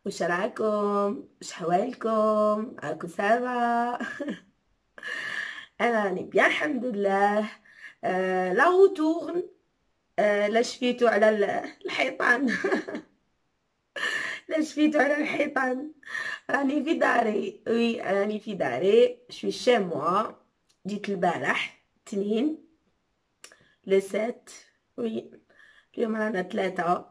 واش راكم؟ واش حوالكم؟ راكم سافا؟ انا راني بيان الحمد لله. لا غوتورن. لا شفيتو على الحيطان. لا شفيتو على الحيطان. راني في داري، وي راني في داري شوي شي موا. جيت البارح تنين لو سات. وي اليوم رانا ثلاثة.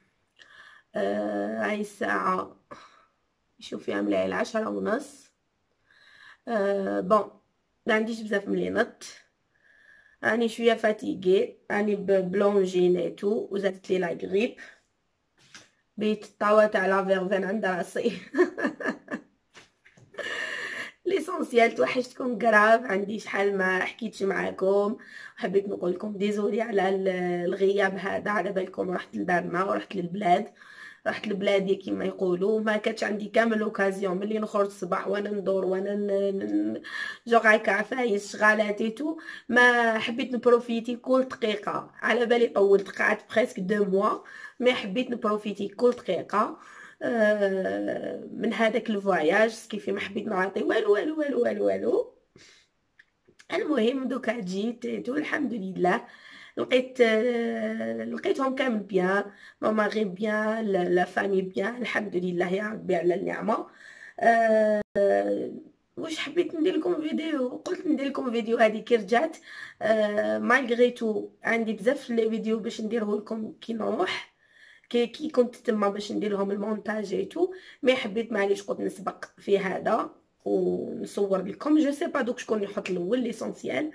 هاي الساعة شوف فيها ملاي 10:30. بون ما عنديش بزاف ملي نط. راني شويه فاتيغي، راني بلونجين ايتو، وزادت لي لا غريب. بيت الطاوة تاع لا فيرفين عند راسي. ليسونسيال توحشتكم كراف، عندي شحال ما حكيتش معاكم. حبيت نقول لكم ديزولي على الغياب هذا. على بالكم رحت لدارنا ورحت للبلاد. رحت لبلادي كما يقولوا، ما كانتش عندي كامل اوكازيون ملي نخرج الصباح وانا ندور وانا جوغ هكا عفايس شغالاتي تو. ما حبيت نبروفيتي كل دقيقه، على بالي طولت قعدت بريسك 2 موا. ما حبيت نبروفيتي كل دقيقه من هذاك الفواياج. كيفي ما حبيت نعطي والو والو والو والو والو. المهم دوكا جيت الحمد لله. لقيتهم كامل بيان. ماما غير بيان، لا فامي بيان، الحمد لله يا ربي على النعمه. أه واش حبيت ندير لكم فيديو، قلت ندير لكم فيديو هذه كي رجعت. مالغري تو عندي بزاف لي فيديو باش نديره لكم كي نروح. كي كنت تما باش ندير لهم المونتاج ايتو. مي حبيت معليش قلت نسبق في هذا ونصور لكم. جو سي با دوك شكون يحط الاول ليسونسيال.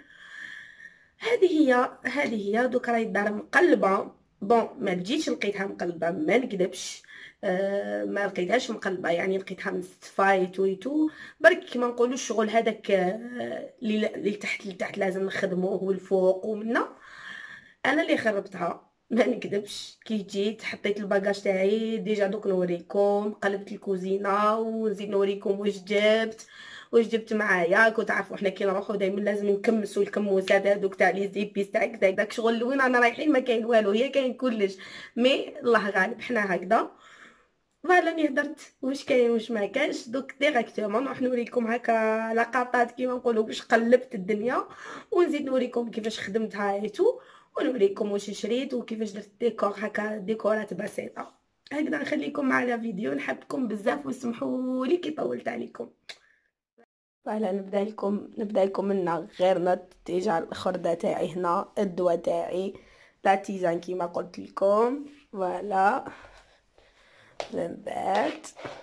هذه هي دوك راهي الدار مقلبه. بون ما تجيش لقيتها مقلبه ما نكذبش. ما لقيتهاش مقلبه، يعني لقيتها مستفايت ويتو. برك كيما نقولوا الشغل هذاك اللي تحت لتحت لازم نخدموه والفوق ومنا. انا اللي خربتها ما نكذبش. كي جيت حطيت الباكاج تاعي ديجا، دوك نوريكم قلبت الكوزينه ونزيد نوريكم واش جبت معايا. كنت عارفوا حنا كي نروحوا دائما لازم نكمسوا الكموسات هذوك تاع لي زيبيس تاع داك شغل وين رانا رايحين ما كاين والو، هي كاين كلش. مي الله غالب حنا هكذا. فوالا ني هدرت واش كاين واش ما كاينش. دوك ديريكتومون نروح نوريكم هكا لقطات كيما نقولوا باش قلبت الدنيا. ونزيد نوريكم كيفاش خدمتها ايتو. ونوريكم واش شريت وكيفاش درت ديكور هكا ديكورات بسيطه. هكذا نخليكم مع لا فيديو. نحبكم بزاف وسمحوا لي كي طولت عليكم. فوالا نبدا لكم من غير نط ديجا الخردة تاعي هنا، الدواء تاعي لا تيزان كيما قلت لكم. فوالا من بعد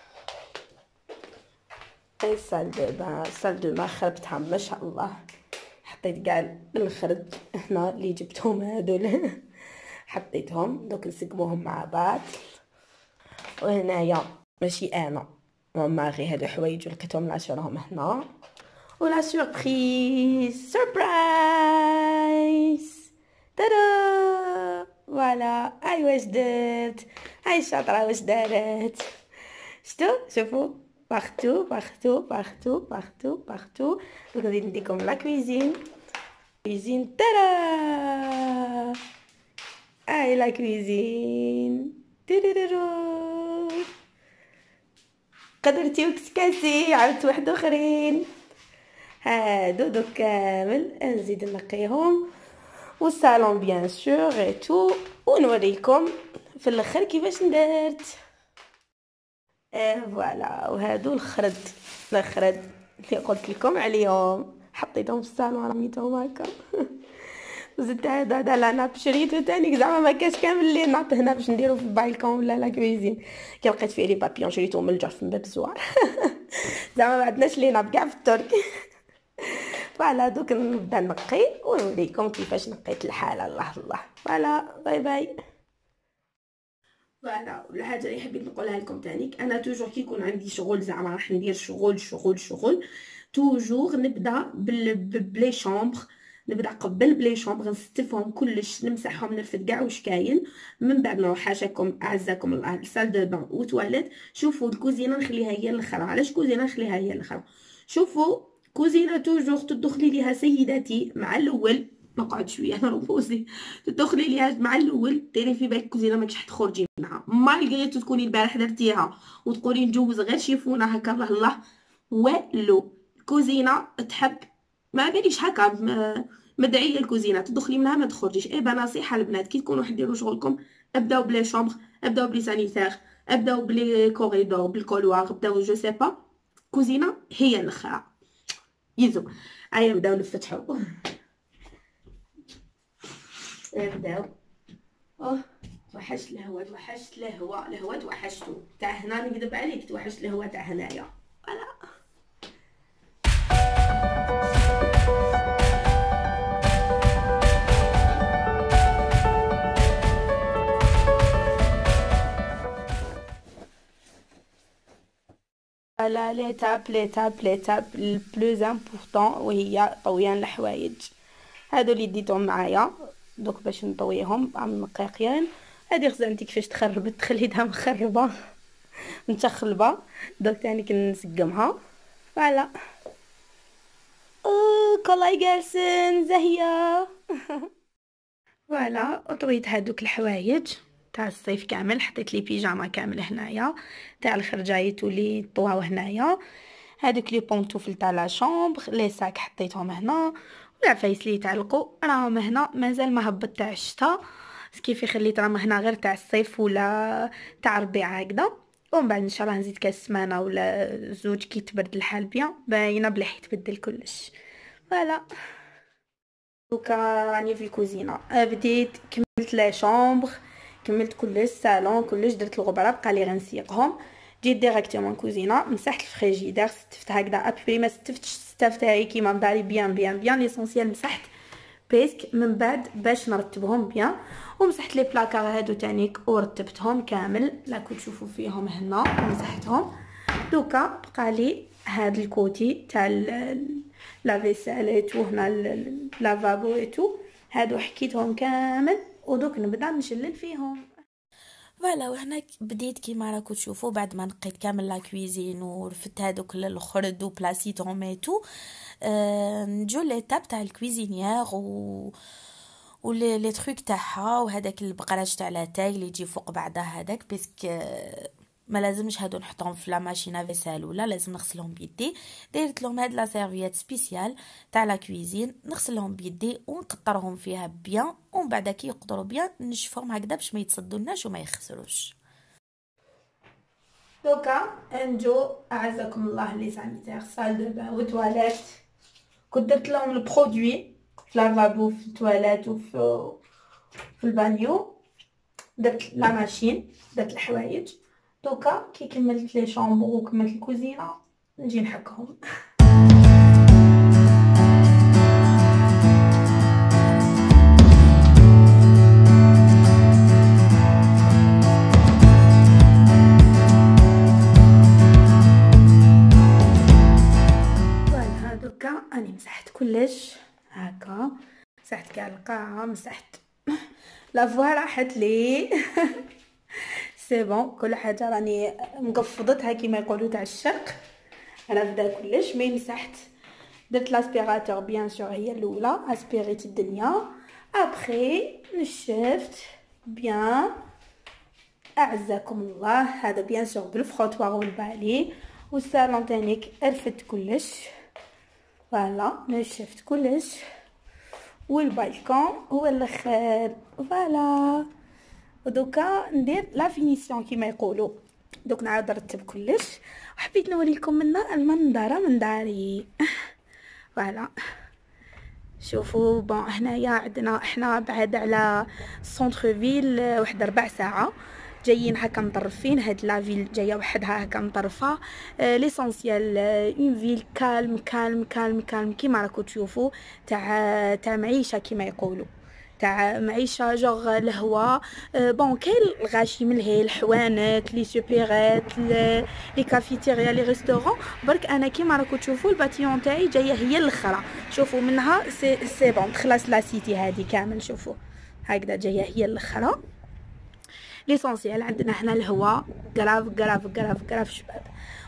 السال دو بان خربتها ما شاء الله. حطيت كاع الخرج هنا اللي جبتهم هذول. حطيتهم دوك نسقموهم مع بعض. وهنايا ماشي انا ماما غير هادو حوايج لقيتهم نشرهم هنا. ولا سوربرايز تادا. فوالا هاي واش درت، هاي الشاطره واش دارت. شوفوا بارتو بارتو بارتو بارتو بارتو. دوك نزيد نديكم لا كويزين تادا. هاي لا كويزين تيريرو. قدرتي وكسكاسي عاودت واحد اخرين. هادو دوك كامل نزيد نقيهم. والصالون بيان سور اي تو. ونوريكم في الاخر كيفاش ندرت. فوالا وهادو الخرد اللي قلت لكم عليهم. حطيتهم في الصالون رميتهم هكا. زدت هذا لا ناب شريته تاني زعما ما كاش كامل اللي نعط هنا باش نديرو في البالكون ولا لا كويزين. كي لقيت فيه لي بابيون شريتهم من الجرف من باب الزوار. زعما ما عندناش لي ناب كاع في الترك. فوالا دوك نبدا نقي ونوريكم كيفاش نقيت الحاله. الله الله. فوالا باي باي. فوالا والحاجه اللي حبيت نقولها لكم تانيك، انا توجور كي يكون عندي شغل زعما راح ندير شغل شغل شغل. توجور نبدا بلي شامبر. نبدا قبل بلي شامبر نستفهم كلش، نمسحهم، نرفد كاع واش كاين. من بعد نروح حاشاكم اعزكم الله للسال دو بان و تواليت. شوفوا الكوزينه نخليها هي الاخرى. علاش كوزينه نخليها هي الاخرى؟ شوفوا كوزينه توجور تدخلي ليها سيداتي مع الاول. نقعد شويه نرفوزي. تدخلي ليها مع الاول ديري في بالك الكوزينه ماكش تخرجي منها، مالغري تكوني البارح درتيها وتقولي نجوز غير شيفونه هكا الله والو. الكوزينه تحب ما باليش هكا مدعيه الكوزينه تدخلي منها ما تخرجيش. اي نصيحه البنات كي تكونوا حديروا شغلكم ابداو بلي شومبر، ابداو بلي سانيتير، ابداو بلي كوريدور بالكولوار، ابداو جو سي با. كوزينه هي الاخرى يزو. هيا نبداو نفتحوا. نبداو. توحشت الهوا توحشت الهوا توحشتو تاع هنا، نكذب عليك توحشت الهوا تاع هنايا. فوالا فوالا ليتاب البلوز امبورطون وهي طويان الحوايج. هادو اللي ديتهم معايا دوك باش نطويهم عم نقيقيان. هادي خزانتي كيفاش تخربت خليتها مخربه متخلبه، دوك تاني كنسقمها. فوالا كولاي جالسين زهيه. فوالا طويت هادوك الحوايج تاع الصيف كامل، حطيت لي بيجاما كامل هنايا تاع الخرجايت واللي طواو هنايا. هادوك لي بونطوفل تاع لا شومبر لي ساك حطيتهم هنا، والعفايس لي تعلقوا راهم هنا. مازال ما هبط تاع الشتا كيف خليت راهم هنا غير تاع الصيف ولا تاع الربيع هكذا. ومن بعد ان شاء الله نزيد كاس سمانه ولا زوج كي تبرد الحال بيان باينه بلي حيتبدل كلش. فوالا دوكا راني في الكوزينه بديت كملت لا شومبر، كملت كلش الصالون كلش، درت الغبره بقى لي غنسيقهم. جيت ديريكتومون كوزينه مسحت الفريجيدير ستفت هكذا ابري ما ستفتش ستاف تاعي كيما داري بيان ليسونسيال مسحت بيسك. من بعد باش نرتبهم بيان ومسحت لي بلاكار هادو تانيك ورتبتهم كامل لا كنت تشوفوا فيهم هنا مسحتهم. دوكا بقى لي هاد الكوتي تاع لا فيساليت وهنا لافابو ايتو هادو حكيتهم كامل ودوك نبدا نشلل فيهم. فوالا وهنا بديت كيما راكو تشوفوا بعد ما نقيت كامل لا كويزين ورفدت هذوك الخرد وبلاسيتهم ايتو. نجو ليتاب تاع الكويزينيير و لي تروك تاعها وهذاك البقراج تاع لاتاي اللي يجي فوق بعضها هذاك باسكو ما لازمش هادو نحطهم في لا ماشينه فيسال ولا لازم نغسلهم بيدي. دايرت لهم هاد لا سيرفيات سبيسيال تاع لا كويزين نغسلهم بيدي ونقطرهم فيها بيان ومن بعد كي يقدروا بيان نشفهم هكذا باش ما يتصدوناش وما يخسروش. دوكا نجو اعزكم الله لي سانيتير سال دو بان وتواليت. كنت درت لهم البرودوي في لافابو في التواليت في البانيو، درت لا ماشين درت الحوايج. دوكا كي كملت لي شامبر وكملت الكوزينه نجي نحكهم. فوالا دوكا اني مسحت كلش هكا، مسحت كاع القاعه، مسحت لافوا راحت لي سي بون كل حاجه راني مقفضتها كيما يقولوا تاع الشرق. انا بدا كلش مي مسحت، درت لاسبيراتور بيان سور هي الاولى اسبيريت الدنيا، ابري نشفت بيان اعزكم الله. هذا بيان سور بالفروطوار والبالي والصالون تانيك رفدت كلش. فوالا نشفت كلش والبالكون هو الاخر. فوالا ودوكا ندير لا فينيسيون كيما يقولوا. دوك نعاود نرتب كلش وحبيت نوريكم منا المنظره من داري. فوالا شوفوا بون هنايا عندنا احنا بعد على سونتر فيل واحد 4 ساعه جايين هكا مطرفين. هاد لا فيل جايه وحدها هكا مطرفه. ليسونسيال اون فيل كالم كالم كالم كالم كيما راكو تشوفوا تاع معيشه كيما يقولوا تاع معيشه جوغ الهواء. بون كاين الغاشي من هي الحوانت لي سوبيرات لي كافيتيريا لي ريستورون. برك انا كيما راكو تشوفوا الباتيون تاعي جايه هي الاخرى. شوفوا منها سي بون خلاص لا سيتي هذه كامل شوفوا هكذا جايه هي الاخرى. ليسونسيال عندنا هنا الهواء قراف قراف قراف قراف شباب.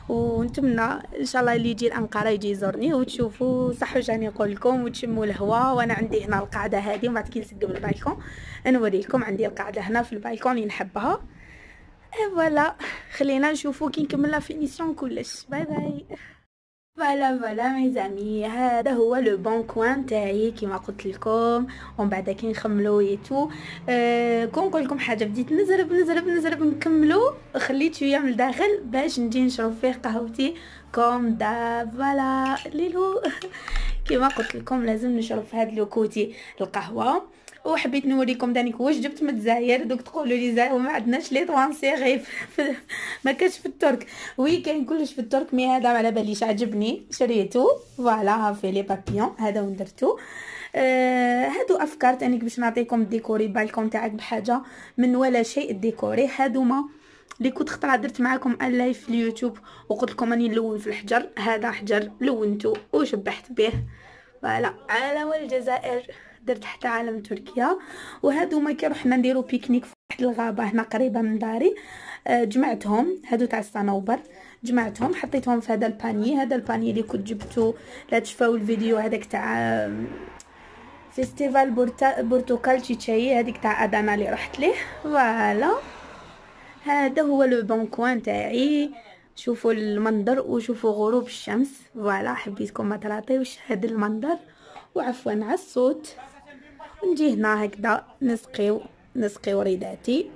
ونتمنى ان شاء الله اللي يجي لانقره يجي يزورني وتشوفوا صح واش راني نقول لكم وتشموا الهواء. وانا عندي هنا القاعده هذه، ومن بعد كي نسقم البالكون نوري لكم. عندي القاعده هنا في البالكون اللي نحبها. فوالا خلينا نشوفوا كي نكمل لا فينيسيون كلش. باي باي. فوالا ميزامي، هذا هو لو بون كوان تاعي كيما قلت لكم. ومن بعد كي نخملو ايتو كون نقول لكم حاجه، بديت نزرب نكملو، خليت شويه من الداخل باش نجي نشرب فيه قهوتي كوم داب. فوالا ليلو كيما قلت لكم لازم نشرب في هاد لوكوتي القهوه. وحبيت نوريكم دانيك واش جبت من الجزائر. دوك تقولوا لي زاير وما عندناش لي طوانسيغي ما كاش في الترك. وي كاين كلش في الترك، مي هذا على باليش عجبني شريته. فوالا في لي بابيون هذا ودرتو. هادو افكار تانيك باش نعطيكم ديكوري بالكم تاعك بحاجه من ولا شيء ديكوري. هادوما اللي كنت خطره درت معاكم اللايف في اليوتيوب وقلت لكم راني نلون في الحجر. هذا حجر لونته وشبحت به. فوالا علم الجزائر درت حتى علم تركيا. وهادو ما كي رحنا نديرو بيكنيك في واحد الغابه هنا قريبه من داري. جمعتهم هادو تاع الصنوبر، جمعتهم حطيتهم في هذا الباني. هذا الباني اللي كنت جبتو لا تشوفوا الفيديو هذاك تاع فيستيفال برتقال تشيتشاي هذيك تاع ادانا اللي رحت ليه. فوالا هذا هو لو بون كوان تاعي. شوفوا المنظر وشوفوا غروب الشمس. فوالا حبيتكم ما تلاطيوش هذا المنظر. وعفوا على الصوت. نجي هنا هكذا نسقيو ريداتي.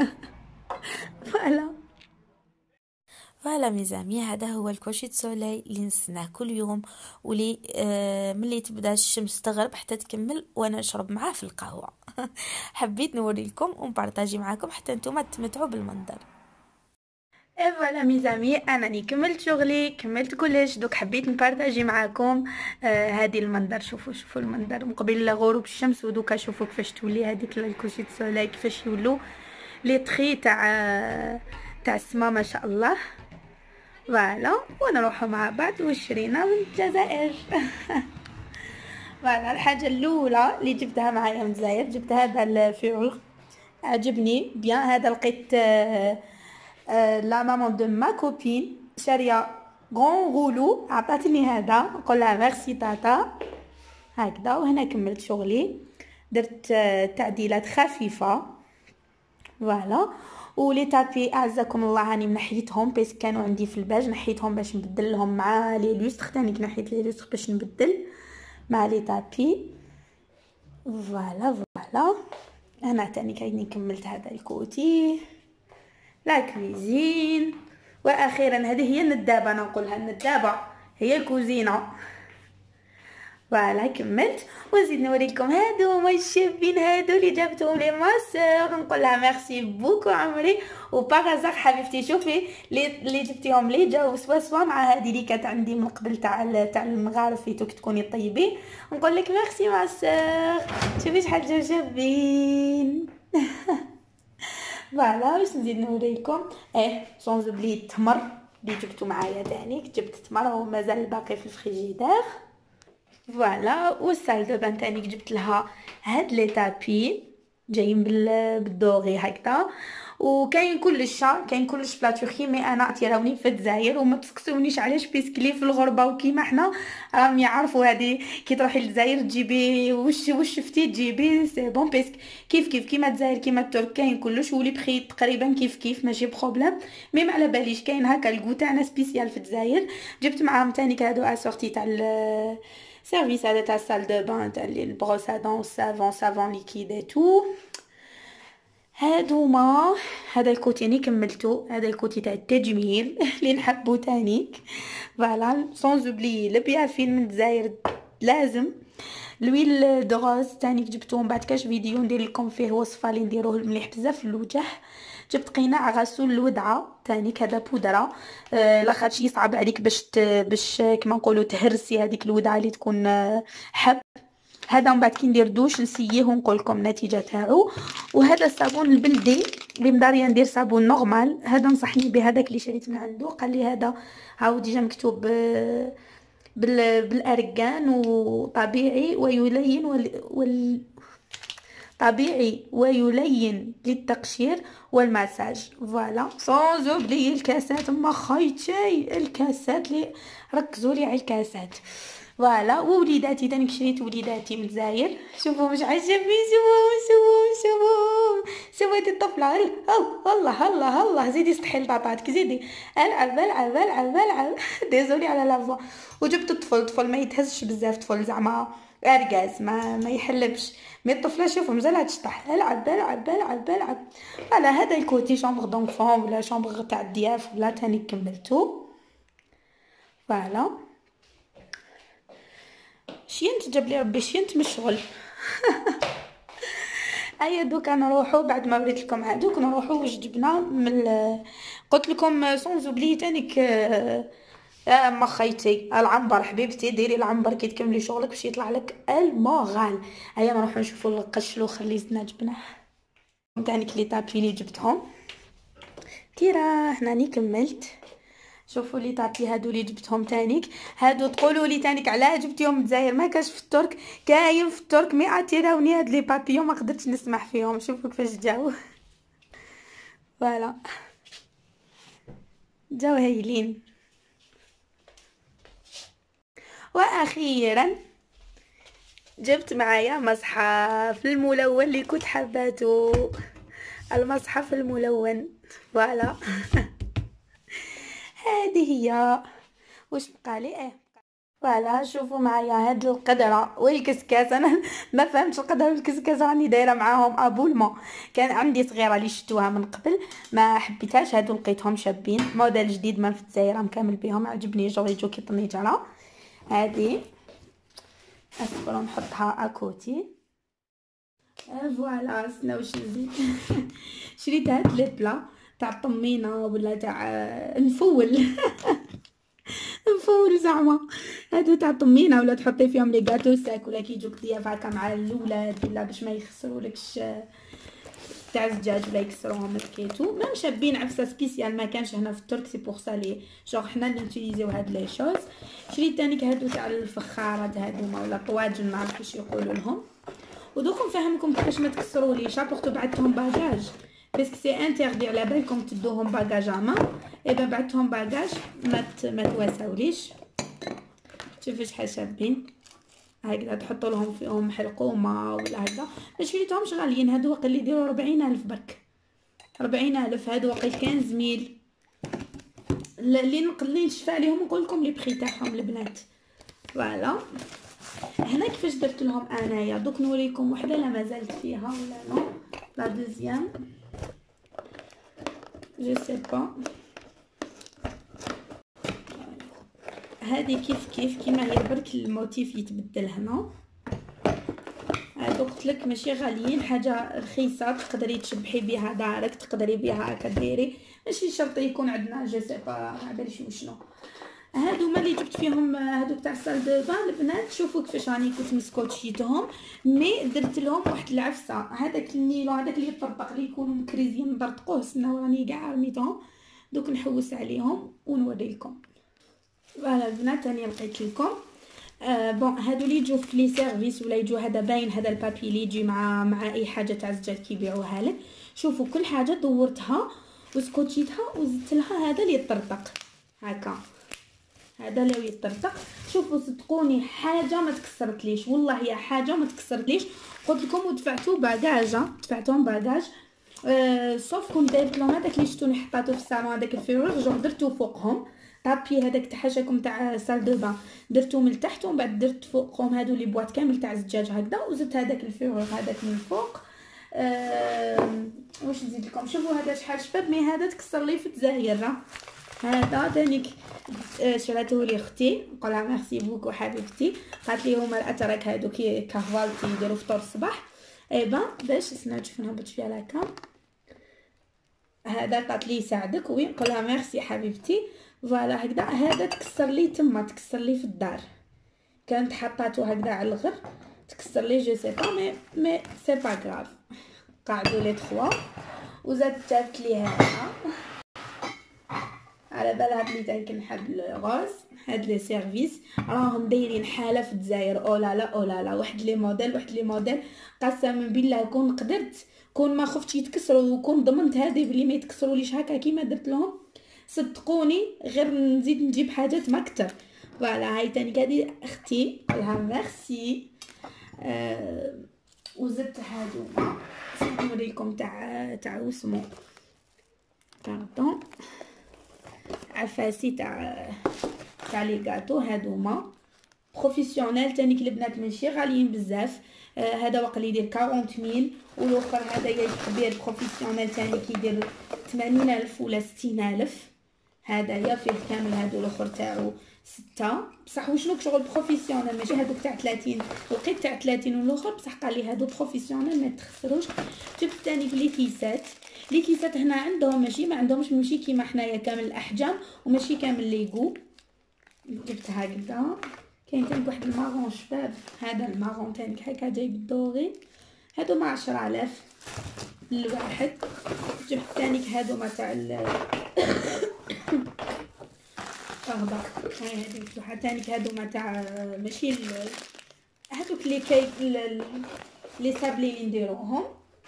فوالا ميزامي، هذا هو الكوشي سولي اللي نستناه كل يوم، واللي ملي تبدا الشمس تغرب حتى تكمل وانا نشرب معاه في القهوه. حبيت نوري لكم ونبارطاجي معاكم حتى نتوما تمتعوا بالمنظر. فوالا ميزامي، انني كملت شغلي كملت كلش. دوك حبيت نبارطاجي معاكم هذه المنظر. شوفوا المنظر مقبل غروب الشمس، ودوكا شوفوا كيفاش تولي هذيك الكوشي سولي، كيفاش يولوا لي طخي تاع السما ما شاء الله. فوالا ونروحوا مع بعض وشرينا من الجزائر. فوالا الحاجه الاولى اللي جبتها معايا من الجزائر جبت هذا الفيول، عجبني بيان. هذا لقيت لا مامون دو ما كوبين شاريه غون غولو، عطاتني هذا نقول لها ميرسي تاتا. هكذا وهنا كملت شغلي، درت تعديلات خفيفه. فوالا ولي تابي اعزكم الله راني منحيتهم بس كانوا عندي في الباج، نحيتهم باش نبدلهم مع لي لوستر. ثاني نحيت لي لوستر باش نبدل مع لي تابي. فوالا انا تاني كايني كملت هذا الكوتي لا كويزين. واخيرا هذه هي الندابه، انا نقولها الندابه هي الكوزينه. فوالا كملت ونزيد نوريكم هادو هما الشابين هادو اللي جابتهم لي ماسور. نقول لها ميرسي بوكو عمري. وباغازاغ حبيبتي شوفي اللي جبتيهم لي جاو سوا مع هذه اللي كانت عندي من قبل تاع المغارف فيتو تكوني طيبين. نقول لك ميرسي ماسور، شوفي شحال جاو شابين. فوالا باش نزيد نوريكم سونز بلي التمر اللي جبتو معايا تاني. جبت تمر ومازال باقي في الفريجيدير. فوالا والسال دو بان تاني جبت لها هاد لي تابي جايين بالدوغي هكذا. وكاين كلش في لا تركي، مي انا تيراوني في الجزائر وما تسقسونيش علاش بيسكلي في الغربه وكيما حنا راهم يعرفوا هذه. كي تروحي للجزائر تجيبي واش شفتي تجيبي سي بون بيسك كيف كيما الجزائر كيما الترك كاين كلش ولي بخي تقريبا كيف ماشي بروبليم. مي ما على باليش كاين هكا الكو تاعنا سبيسيال في الجزائر. جبت معاهم تاني هادو اسورتي تاع سيرفيس هذا تاع السال دو بان تاع البروس ا دون سافون ليكيد اي تو. هادوما هذا الكوتي كملتو، هذا الكوتي تاع التجميل اللي نحبو تانيك. فوالا سون اوبلي البيافين من الجزائر لازم. لويل دغوز تانيك جبتو من بعد كاش فيديو ندير لكم فيه وصفه اللي نديروه مليح بزاف للوجه. جبت قناع غسول الودعه تانيك هذا بودره لاخاطش يصعب عليك باش كما نقولوا تهرسي هذيك الودعه اللي تكون حب. هذا من بعد كي ندير دوش نسييه ونقول لكم النتيجه تاعو. وهذا الصابون البلدي اللي مداريه ندير صابون نورمال، هذا نصحني بهذاك اللي شريت من عنده. قال لي هذا هاو ديجا مكتوب بالارغان وطبيعي ويلين طبيعي ويلين للتقشير والمساج. فوالا سون اوبليي الكاسات، ما خايتي الكاسات لي ركزوا لي على الكاسات. فوالا ووليداتي تاني شريت وليداتي من الجزائر. شوفوا مش عجبني، شوفوا هادي الطفله. الله الله الله زيدي سطحي لطاطاتك، زيدي العب. ديزولي على لافوا. وجبت الطفل ما يتهزش بزاف، طفل زعما اركاز ما يحلبش. مي الطفله شوفوا مازال تشطح. العب. على هذا الكوتي شامبر دونفون ولا شامبر تاع الضياف ولا تاني كملتو. فوالا شينت جاب لي ربي شينت من الشغل. ايا دوكا نروحو بعد ما وريت لكم هادوك نروحو واش جبنا من قلت لكم سون اوبلي تانيك ما خيتي العنبر حبيبتي. ديري العنبر كي تكملي شغلك باش يطلع لك المورال. هيا نروحو نشوفو القش الاخر اللي زدنا جبناه تانيك لي طابي اللي جبتهم. تيرا هناني كملت. شوفوا لي طابي هادو اللي جبتهم تانيك. هادو تقولوا لي تانيك علاه جبتيهم من الجزائر، ما كاش في الترك. كاين في الترك مي عتيراوني هاد لي بابيون ما قدرتش نسمح فيهم. شوفوا كيفاش جاو. فوالا جاو هايلين. واخيرا جبت معايا مصحف الملون اللي كنت حباتو، المصحف الملون. فوالا هذه هي واش بقالي. فوالا شوفوا معايا هاد القدره والكسكاس. انا ما فهمتش القدره والكسكاس راني دايره معاهم ابولمون. كان عندي صغيره اللي شفتوها من قبل ما حبيتهاش، هادو لقيتهم شابين موديل جديد ما في الجزائر مكمل بهم، عجبني جوريجو كي طنيجره. هادي اصبروا نحطها اكوتي. فوالا سنا واش نزيد. شريت هاد لي بلا تاع الطمينه ولا تاع نفول. نفول زعما هادو تاع الطمينه ولا تحطي فيهم لي غاتو ساك ولا كي يجوك ضياف هكا مع الاولاد ولا باش ما يخسرولكش تاع الدجاج ولا يكسروهم لكيتو. ميم شابين عفسه سبيسيال ما كانش هنا في الترك، سي بور سا لي جوغ حنا اللي نوتيليزيو هاد لي شوز. شريت تانيك هادو تاع الفخارات هادوما ولا طواجن ما عرفتش واش يقولوا لهم. ودوك نفهمكم كيفاش ما تكسروليش. بورتو بعثتهم باجاج باسكو سي انتردي على بالكم تدوهم باجاج عما. اذا بعثتهم باجاج ما تواساوليش. شوفوا شحال شابين هكذا تحطوا لهم فيهم حلقومه ولا هكذا. ما شريتهمش غاليين هادو، واقيلا اللي يديروا 40,000 برك. 40,000 هادو واقيلا 15,000 اللي نقدر نشفى عليهم نقول لكم لي بري تاعهم البنات. فوالا هنا كيفاش درت لهم انايا. دوك نوريكم وحده لا مازالت فيها ولا نو. لا دوزيام جو سي با. هذه كيف كيما هي برك الموتيف يتبدل هنا. هادو قلت لك ماشي غاليين، حاجه رخيصه تقدري تشبحي بها دارك، تقدري بها هكا ديري، ماشي شرط يكون عندنا جو سي با ما باليش وشنو. هادو ما اللي جبت فيهم هادو تاع السال دو بان البنات. شوفوا كيفاش راني كنت مسكوتشيتهم مي درت لهم واحد العفسه. هذاك النيلو هذاك اللي يطرطق اللي يكونوا مكريزين نطرطقوه سنا راني كاع رميتهم. دوك نحوس عليهم ونوريكم. فوالا البنات راني لقيت لكم بون هادو اللي يجوا في لي سيرفيس ولا يجوا هذا باين هذا البابي اللي يجي مع اي حاجه تاع الزجاج كيبيعوها لك. شوفوا كل حاجه دورتها وسكوتشيتها وزدت لها هذا اللي يطرطق هكا. هذا لو يطرطق شوفوا صدقوني حاجه ما تكسرتليش، والله هي حاجه ما تكسرتليش. قلت لكم ودفعتو باجاج، دفعتهم باجاج صوف كنت دايرت لهم هذاك اللي شفتوني حطيته في الصالون هذاك الفيروغ جو درتو فوقهم. طابي هذاك تاع حاجاكم تاع سال دو بان درتو من تحت ومن بعد درت فوقهم هادو لي بواط كامل تاع الزجاج هكذا وزدت هذاك الفيروغ هذاك من الفوق. واش نزيد لكم. شوفوا هذا شحال شباب مي هذا تكسر لي في الجزائر. هذا تانيك شريته لي اختي نقولها ميرسي بوكو حبيبتي. قالت لي هما الاتراك هادو كي كهفالتي يديروا فطور الصباح ايبا باش نشوف نهبط فيها هكا. هذا قالت لي يساعدك وي نقولها ميرسي حبيبتي. فوالا هكذا هذا تكسر لي تما تكسر لي في الدار. كانت حطاتو هكذا على الغر تكسر لي جو سي با مي سي با غراف. قعدوا لي 3 وزاد جابت لي هذا على بالها بلي تاعي كنحب الغوز. هاد لي سيرفيس راهم دايرين حاله في الجزائر، او لا لا او لا لا، واحد لي موديل قسما بالله كون قدرت، كون ما خفتش يتكسروا، وكون ضمنت هادي بلي ما يتكسروليش هكا كيما درت لهم، صدقوني غير نزيد نجيب حاجات ما اكثر. فوالا هاي تاني قاعدة اختي قولها ميرسي. وزدت هادوما نوريكم تاع واسمو باردون عفاسي تاع لي غاتو. هادوما بروفيسيونيل تانيك البنات ماشي غاليين بزاف. هذا وقت يدير 40000، والاخر هذا كبير بروفيسيونيل تاني كيدير 80000 ولا 60000. هذايا فيه كامل، هادو الاخر تاعو 6 بصح وشنو شغل بروفيسيونيل ماشي هادوك تاع 30. لقيت تاع 30 والاخر بصح قال لي هادو بروفيسيونيل ما تخسروش. جبت تاني لي كيسات هنا عندهم ماشي ما عندهمش ماشي كيما حنايا كامل الاحجام وماشي كامل ليغو. جبت هكذا. كاين تاني واحد المارون شباب، هذا المارون تاني هكا جاي بالدوري، هادو مع 10000 الواحد. جبت تاني هادو تاع اخضر، هاي هادي مفتوحه تاني. هادو تاع ماشي هادوك لي كاي لي سابلي اللي نديروهم.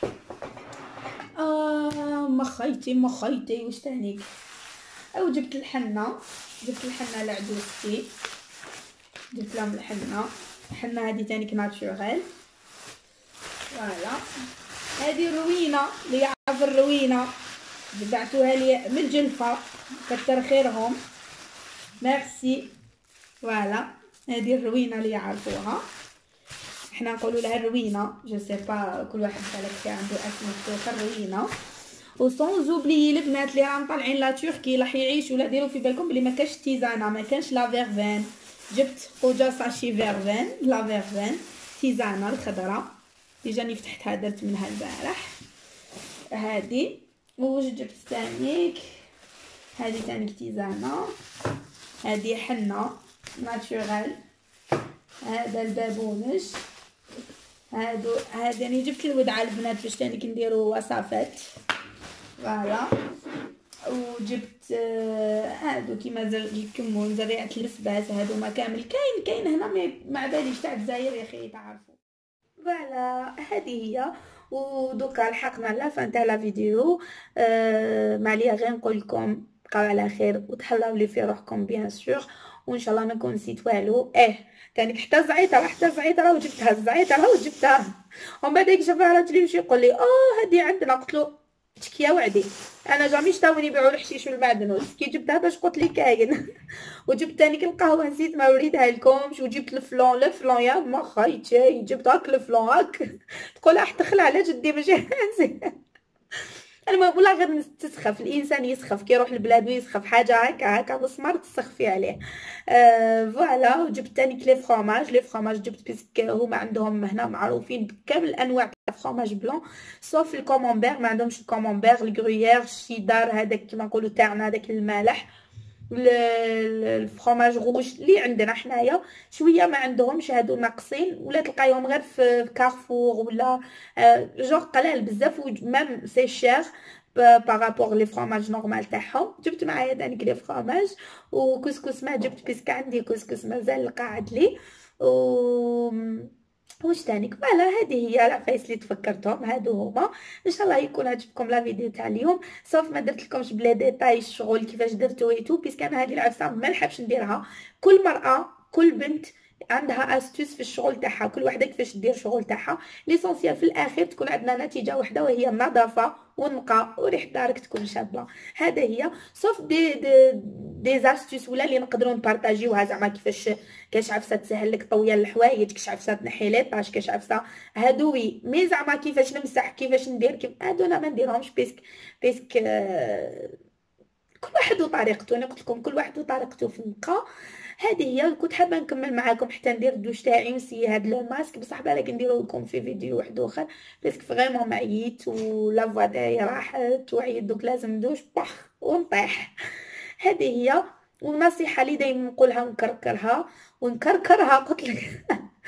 مخيتي واش تانيك. او جبت الحنه لعدوستي، جبت لهم الحنه هادي تاني ناتشورال. فوالا هادي الروينه اللي يعرف الروينه بعتوها لي من الجلفه، كتر خيرهم ميرسي. فوالا هادي الروينه اللي يعرفوها، احنا نقولوا لها الروينه جو سي با، كل واحد بالك عنده اسم مختلف. الروينه. وصون زوبلي البنات اللي راهم طالعين لا تركي راح يعيشوا، لا ديروا في بالكم بلي ما كاش تيزانه، ما كانش لا فيرفين. جبت خوجه ساشي فيرفين، لا فيرفين تيزانه الخضراء اللي جاني فتحتها درت منها البارح هادي. واش جبت ثانيك؟ هادي ثاني تيزانه، هادي حنه ناتشورال، هذا البابونج، هاداني جبت الودعه البنات باش تاني نديروا وصفات. فوالا وجبت هادو كيما الكمون زريعه السباس، هادو ما كامل كاين هنا ما باليش تاع الجزائر يا اخي تعرفوا. فوالا هذه هي. ودوكا لحقنا لافان تاع لا فيديو. معليا غير نقول لكم بقاو على خير وتهلاو لي في روحكم بيان سور، وان شاء الله ما نكون نسيت والو. تاني حتى الزعيطه وجبتها الزعيطه وجبتها. ومن بعد شافها راجلي مشي يقول لي هذه عندنا. قلت له تشكيا وعدي انا جامي شتاوني يبيعوا الحشيش والمعدنوس كي جبتها باش قلت لي كاين. وجبت ثاني القهوه نسيت ما وريدها لكمش. وجبت الفلون يا ما خايتي جبت هاك الفلون هاك تقول راح تخلع على جدي ماشي المهم ولا غير تسخف الانسان يسخف كي يروح لبلاد ويسخف حاجه هكا مسمار تسخفي عليه. فوالا. وجبت ثاني لي فروماج جبت بيسك هما عندهم هنا معروفين بكامل الانواع تاع فروماج بلون صوف الكومونبير، ما عندهمش الكومونبير، الغرويير، الشيدار هذاك كيما نقولوا تاعنا هذاك المالح، الفرomاج روج اللي عندنا حنايا شويه ما عندهمش، هادو ناقصين ولا تلقايهم غير في كارفور ولا جوغ قلال بزاف ومام سي شير بارابور لي فرomاج نورمال تاعهم. جبت معايا دانك لي فرomاج وكسكس ما جبت بيسك عندي كسكس مازال قاعد لي واش تانيك. فوالا هذه هي العفايس اللي تفكرتهم هادو هما. ان شاء الله يكون عجبكم لا فيديو تاع اليوم، صوف ما درت لكمش بلا ديتاي الشغل كيفاش درتو ايتو بيسك انا هذه العفسه ما نحبش نديرها. كل مرأة كل بنت عندها استوس في الشغل تاعها، كل وحده كيفاش دير الشغل تاعها. ليسونسيال في الاخير تكون عندنا نتيجه واحده وهي النظافه والنقاء وريح دارك تكون شابه. هذا هي صوف دي زاستوس ولا اللي نقدروا نبارطاجيوها زعما كاش عفسه تسهل لك طويال الحوايج، كاش عفسه تنحي لي طاش، كاش عفسه هادوي مي زعما كيفاش نمسح كيفاش ندير هادو انا ما نديرهمش بيسك كل واحد وطريقته. انا قلت لكم كل واحد وطريقته في النقاء. هذه هي. كنت حابه نكمل معاكم حتى ندير الدوش تاعي ونسي هاد لو ماسك بصح بالك نديرو لكم في فيديو واحد اخر باسكو فريمون معييت ولا فوا تاعي راحت وعييت دوك لازم ندوش بخ ونطيح. هذه هي. والنصيحه اللي دايما نقولها ونكركرها قلت لك باش تعرف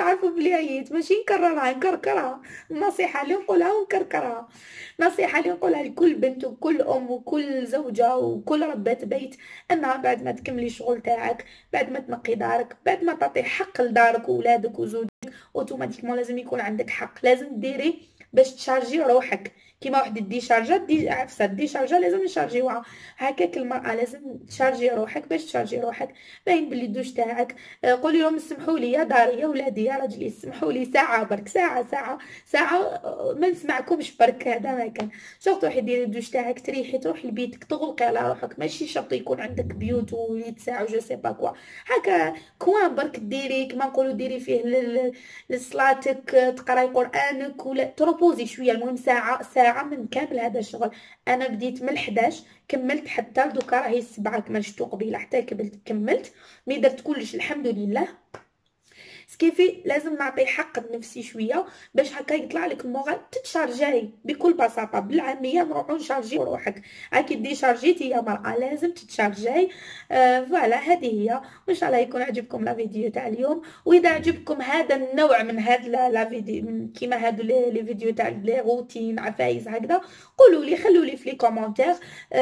تعرفوا بلي عييت، ماشي نكررها نكركرها. النصيحه اللي نقولها ونكركرها، نصيحه اللي نقولها لكل بنت وكل ام وكل زوجه وكل ربة بيت، انها بعد ما تكملي الشغل تاعك، بعد ما تنقي دارك، بعد ما تعطي حق لدارك وولادك وزوجك، اوتوماتيكمون لازم يكون عندك حق، لازم ديري باش تشارجي روحك. كيما واحد دي شارجه دي عفسه دي شارجه لازم نشارجيوها، هكاك المراه لازم تشارجي روحك. باش تشارجي روحك باين بلي الدوش تاعك قولي لهم اسمحوا لي يا داري يا ولادي يا راجلي اسمحوا لي ساعه برك، ساعه ما نسمعكمش برك. هذا ما كان شرط تروحي ديري الدوش تاعك تريحي، تروحي لبيتك تغلقي على روحك، ماشي شرط يكون عندك بيوت وليد ساعه جو سي با كوا، هكا كوان برك ديري كما نقولوا ديري فيه لصلاتك، تقراي قرانك ولا تروبوزي شويه. المهم ساعه من كامل هذا الشغل. انا بديت من 11 كملت حتى دوكا راهي 7 كما شفتوا قبيله، حتى كملت مي درت كلش الحمد لله. سكيفي لازم نعطي حق لنفسي شويه باش هكا يطلع لك المورال تتشارجاي بكل بساطه. بالعاميه نروحو نشارجي روحك، هاكي دي شارجيتي يا مرأة لازم تتشارجاي. فوالا هذه هي، وان شاء الله يكون عجبكم لا فيديو تاع اليوم. واذا عجبكم هذا النوع من هاد لا فيديو كيما هادو لي فيديو تاع لي روتين عفايس هكذا، قولوا لي خلوا لي في لي كومونتير.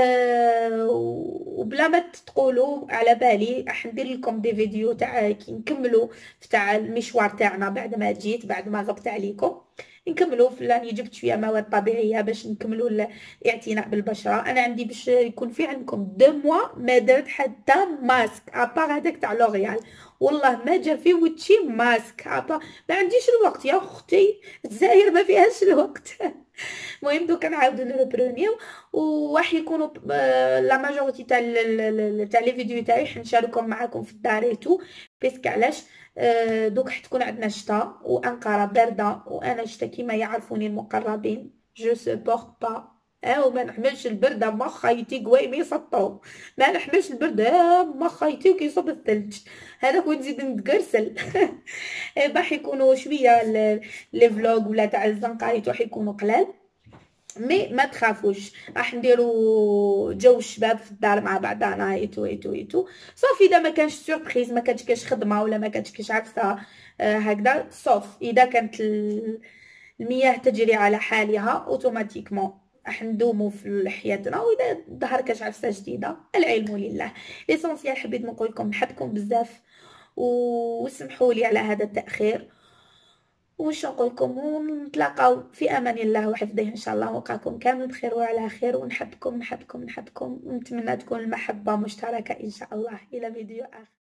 وبلا ما تقولوا على بالي راح ندير لكم دي فيديو تاع كي نكملوا تاع المشوار تاعنا بعد ما جيت بعد ما غبت عليكم، نكملوا فلاني جبت شويه مواد طبيعيه باش نكملوا الاعتناء بالبشره. انا عندي باش يكون في عندكم 2 موا ما درت حتى ماسك ابار هذاك تاع لوريال، والله ما جا في وجهي ماسك ابار، ما عنديش الوقت يا اختي، الجزائر ما فيهاش الوقت. المهم دوكا نعاودو نربرونيو، وراح يكونوا لا ماجورتي تاع لي فيديو تاعي حنشاركهم معاكم في الداريتو. بيسك علاش دوك حتكون عندنا شتا وانقره بارده، وانا شتا كيما يعرفوني المقربين جو سبورت با، وما نحملش البرده ما خايتي قويمي يسطو، ما نحملش البرده ما خايتي كيصب الثلج، هذاك ونزيد نتقرسل. راح يكونوا شويه لي فلوغ ولا تاع الزنقايت راح يكونوا قلال، مي ما تخافوش راح نديرو جو الشباب في الدار مع بعضنا ايتو صافي. اذا ما كانش سوربريز ما كانش كاش خدمه ولا ما كانش كاش عرسه هكذا، صوف اذا كانت المياه تجري على حالها اوتوماتيكمون راح ندومو في حياتنا، واذا ظهر كاش عرسه جديده العلم لله. ليسونسيال حبيت نقول لكم نحبكم بزاف واسمحوا لي على هذا التاخير، وش نقول لكم ونتلاقاو في امان الله وحفظه ان شاء الله، وقاكم كامل بخير وعلى خير، ونحبكم ونتمنى تكون المحبه مشتركه ان شاء الله. الى فيديو اخر.